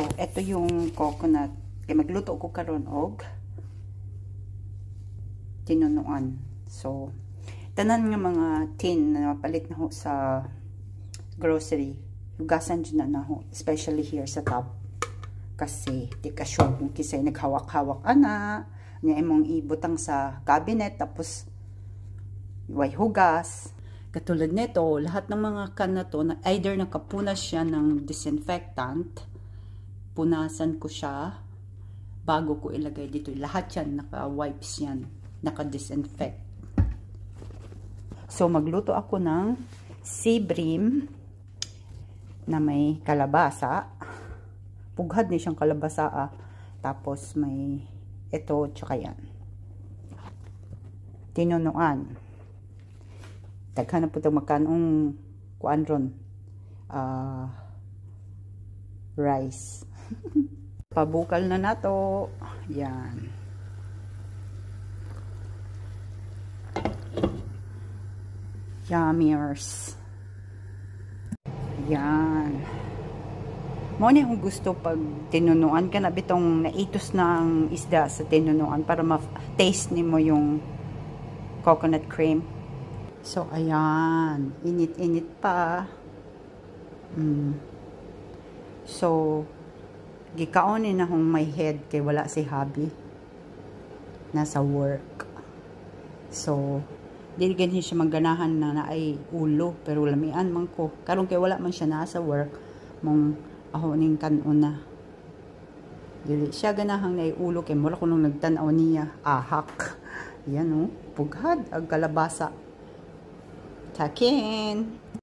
So, ito yung coconut. Kaya magluto ko karon og tinunuan. So, tanan nga mga tin na mapalit na ho sa grocery. Hugasan dyan na ho. Especially here sa top. Kasi, di ka sure kung kisay naghawak-hawak ana. Nga imong ibutang sa cabinet. Tapos, way hugas. Katulad nito, lahat ng mga can na to, either nakapunas siya ng disinfectant, punasan ko siya bago ko ilagay dito. Lahat yan, naka-wipes yan, naka-disinfect. So, magluto ako ng sea bream na may kalabasa. Pughad ni siyang kalabasa. Tapos, may ito, tsaka yan. Tinunuan. Daghan na po ito magkanong kuan ron. Rice. Pabukal na nato. Yan. Yummers. Yan. Mo ni kung gusto pag tinunuan ka na bitong naitos ng isda sa tinunuan para ma-taste ni mo yung coconut cream. So, ayan. Init-init pa. So, gikaonin na akong may head kay wala si hubby. Nasa work. So, di ganyan siya magganahan na ay ulo. Pero lamian man ko. Karong kay wala man siya nasa work. Mong ahoning kanuna. Dili siya ganahang na ulo kay mura ko nung nagtanaw niya. Ahak. Yan o. Pughad. Ang kalabasa. Takin.